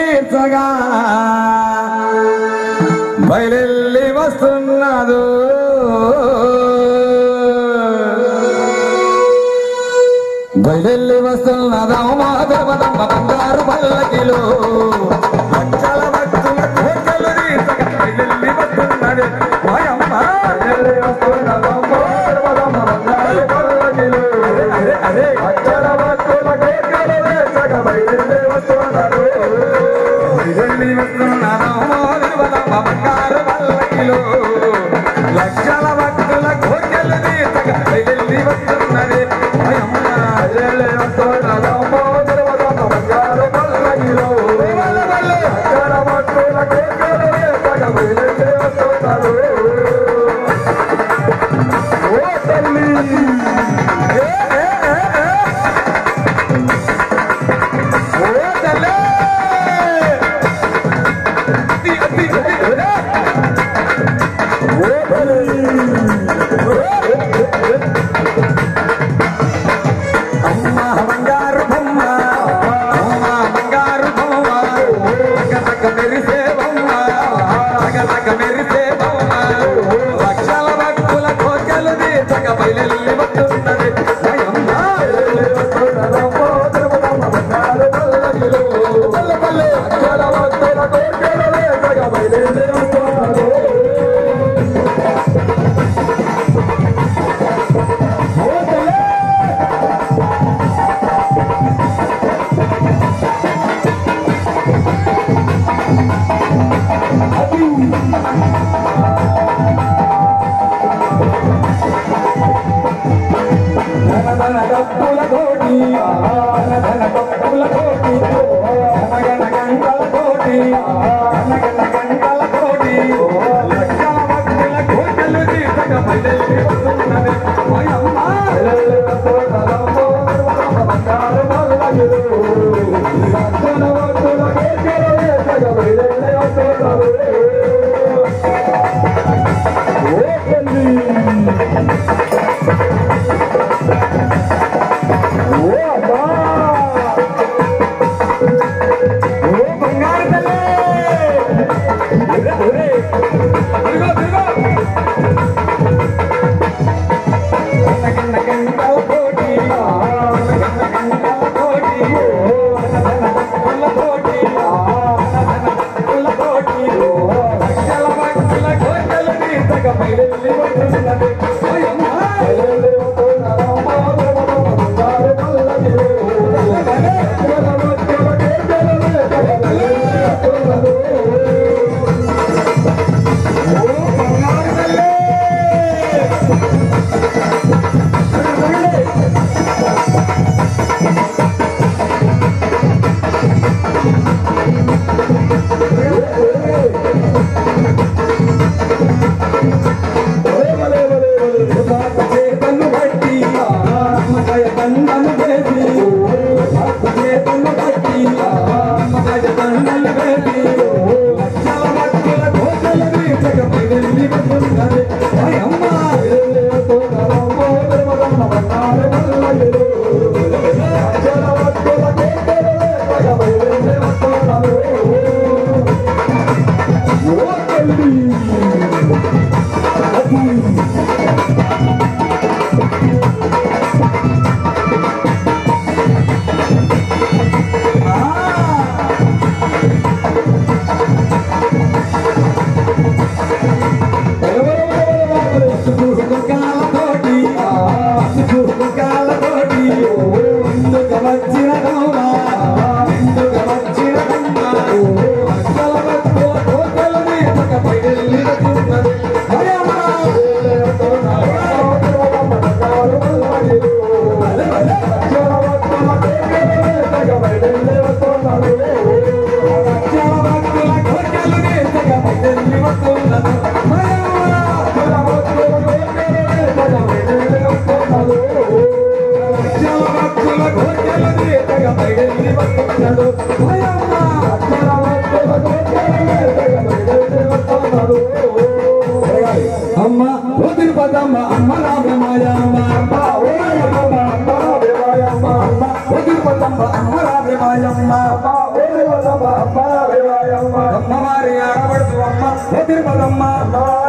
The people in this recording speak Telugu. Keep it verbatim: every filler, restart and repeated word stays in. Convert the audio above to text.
తీర్చగా బయలెల్లి వస్తున్నాడు బయలెల్లి వస్తున్నదా మా దేవతమ్మ బంగారు పల్లకిలో లక్షల భక్తుల కోటలు తీర్చగా బయలెల్లి వస్తున్నది మాయమ్మ బయలెల్లి వస్తున్నదా మా దేవతమ్మ బంగారు పల్లకిలో అరే అరే లక్షల భక్తుల కోటలు తీర్చగా బయలెల్లి వస్తున్నది బయలెల్లి వస్తున్నదా మా దేవతమ్మ బంగారు పల్లకిలో లక్షల భక్తుల కోటలు తీర్చగా బయలెల్లి వస్తున్నది మాయమ్మ బయలెల్లి వస్తున్నదా మా దేవతమ్మ బంగారు పల్లకిలో అమ్మవారి ఆడబడుతు అమ్మ ఓ తిరుపతమ్మ